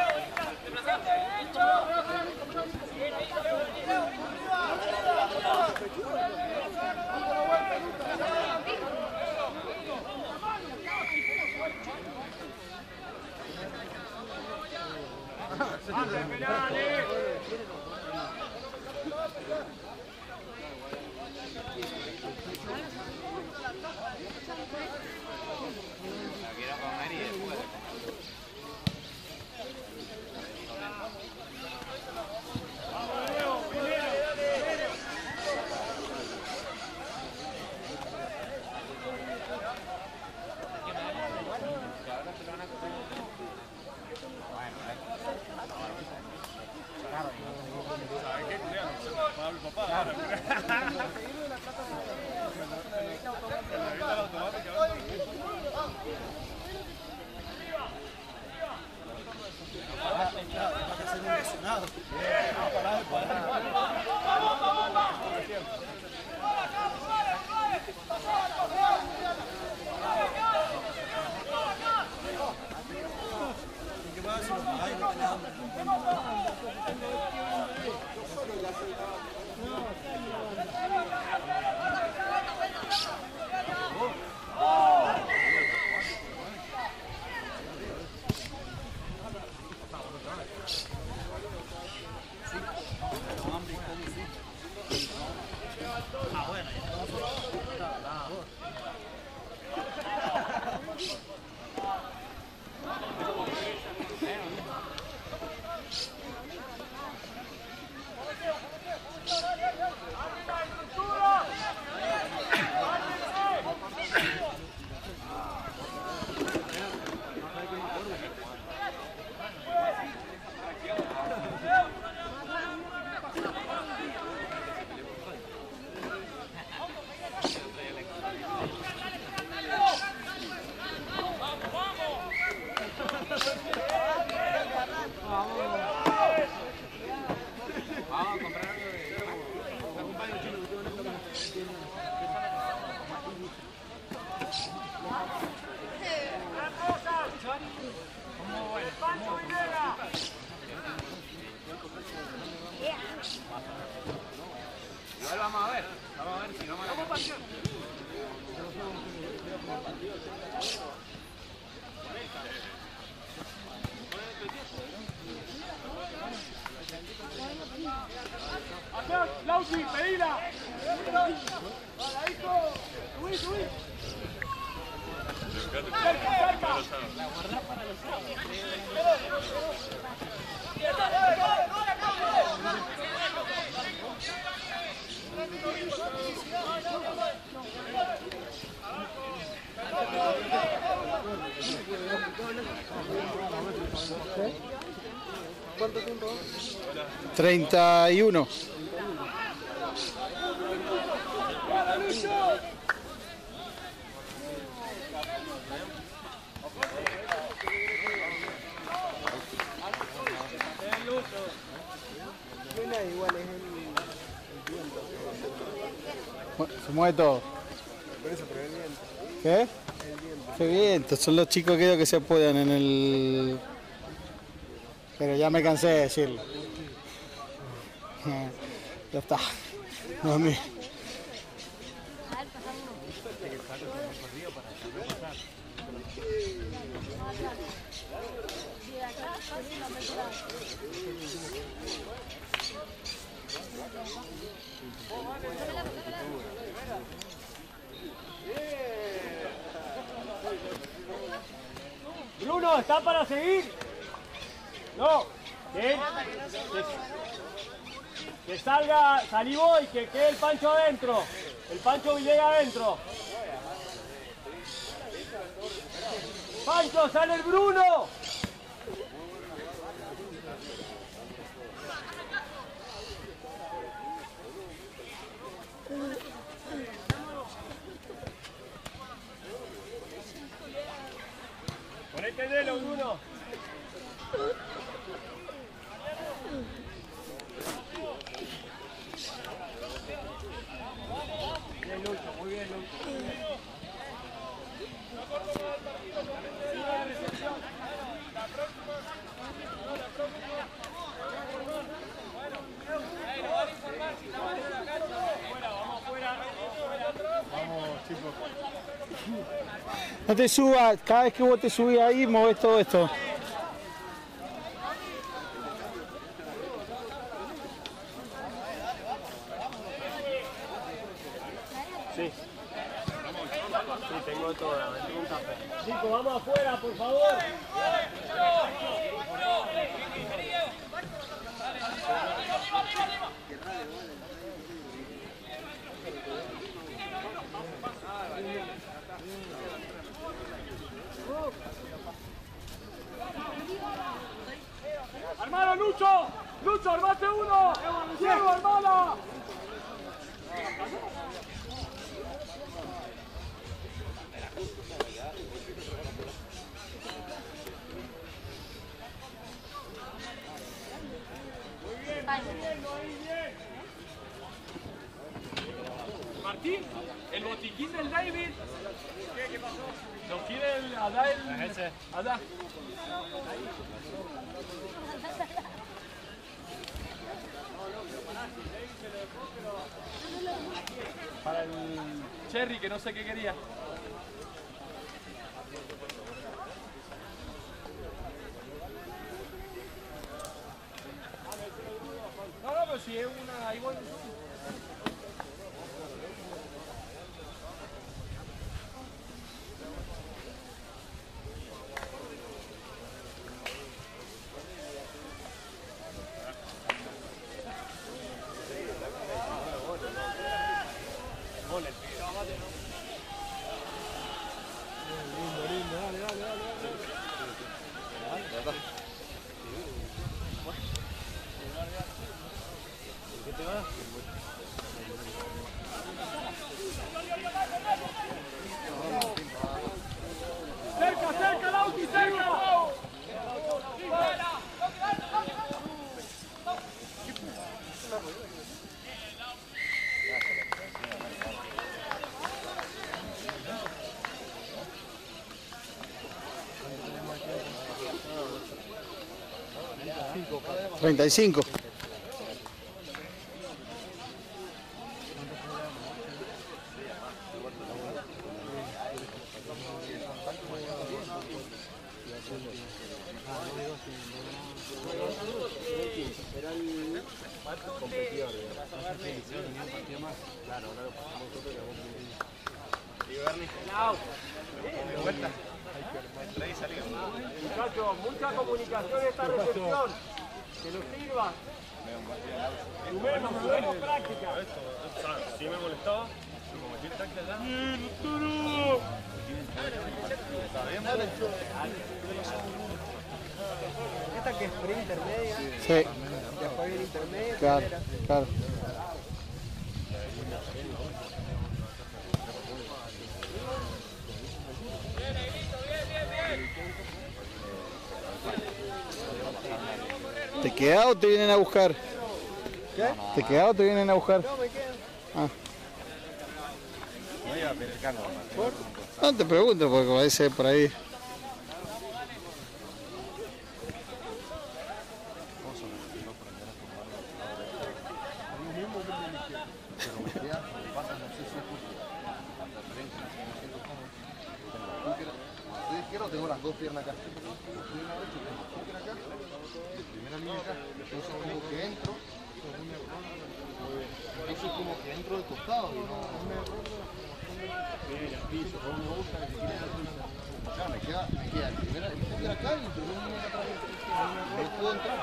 Igual vamos a ver, vamos a ver si no me vamos a Acá, Lauchi, pedila. Subí, subí. Cerca, cerca. La guardás para los ¿Cuánto tiempo? treinta y uno. Igual es el, el viento. Se mueve todo. Por eso, pero el viento. ¿Qué? El viento. Qué viento, son los chicos creo que se apoyan en el... Pero ya me cansé de decirlo. Ya está. No, mi... Bruno, ¿está para seguir? No. Bien. Que, que salga, salí vos y que quede el Pancho adentro. El Pancho Villegas adentro. Pancho, sale el Bruno. Ponete de lo, Bruno. Bien, Lucho, muy bien, Lucho. Muy bien. No te subas, cada vez que vos te subís ahí, movés todo esto. Sí. Sí, tengo todo, tengo un café. Chicos, vamos afuera, por favor. ¡Hermano Lucho! ¡Lucho, armate uno! ¡Diego, hermana! Martín, el botiquín del David. ¿Qué pasó? ¿Lo quiere el Adá? El... Adá. Para el Cherry, que no sé qué quería. No, no, pero si es una igual. ¡Cerca, cerca, Lauti, cerca! treinta y cinco. Muchachos, mucha comunicación en esta recepción. Que nos sirva. Sumemos, sumemos práctica. Si me molestaba, como tiene táctil allá. Esta que es pre-intermedia. Sí. Después viene intermedia. Claro, claro. ¿Te quedás o te vienen a buscar? ¿Qué? ¿Te quedás o te vienen a buscar? No, me quedo. Ah. No iba a pedir cargo. No te pregunto porque a veces por ahí. Tengo las dos piernas acá. Primera derecha, pierna acá. Primera línea acá. Entonces como que entro. Entonces como que entro de costado y no. Ya me queda, me queda el primera línea acá y el primer línea acá atrás. No puedo entrar.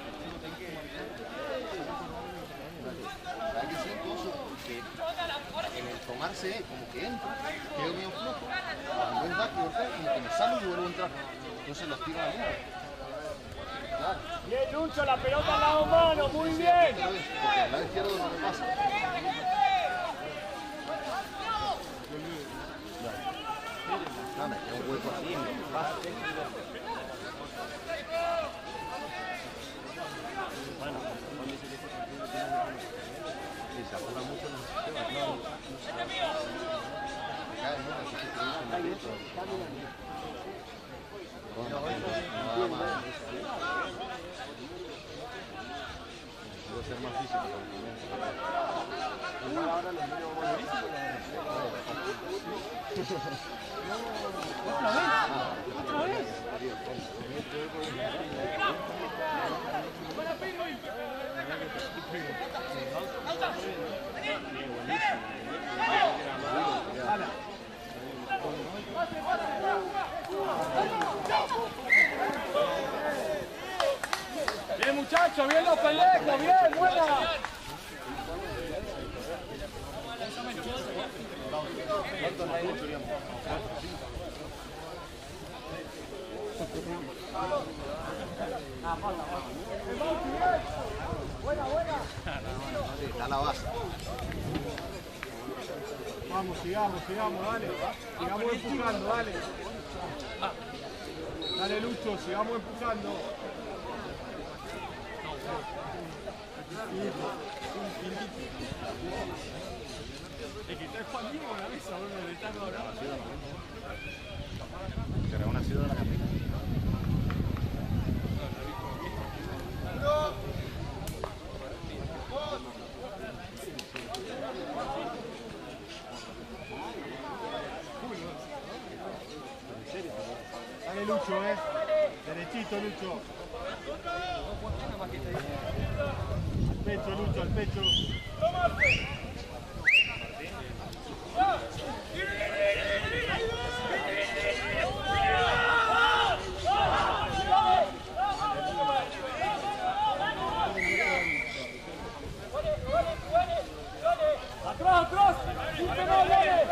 ¿Verdad que siento eso? Que en el tomarse como que entro, quedo medio flojo. Cuando es back, como que me salgo y vuelvo a entrar. Entonces los tiro a la mierda. Claro. Bien, Lucho, la pelota al lado mano, muy bien. Porque al lado izquierdo no me pasa. No, me queda un hueco así, me pasa. Bueno, si se apura mucho en el sistema, claro. Acá es mucho, si se produce un derecho. Nada más. Debe ser más físico también. Igual ahora los niños van a morir. ¿Otra vez? ¿Otra vez? Bien muchachos, bien los pendejos, bien, buena. Buena, buena. Está la base. Vamos, sigamos, sigamos, dale. Sigamos empujando, dale. Dale Lucho, sigamos empujando. Es que está expandido con la mesa, bueno, le está ahora. Será una ciudad de la camina. Dale Lucho, eh. Derechito Lucho. Al pecho Lucho, al pecho. Atrás, atrás. Dale, dale.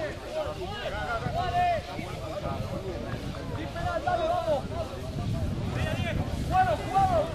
Dale, vamos. ¡Jugado, jugado!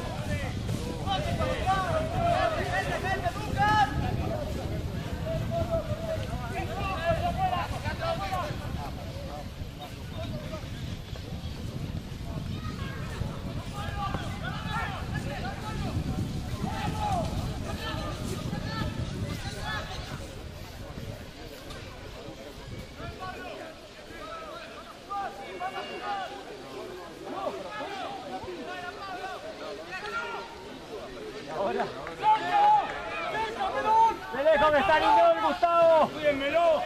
¡Me dejo que está lindo el Gustavo! ¡Cuídenmelo!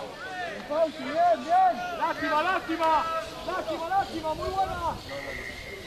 ¡Bien, bien! ¡Lástima, lástima! ¡Lástima, lástima! ¡Muy buena!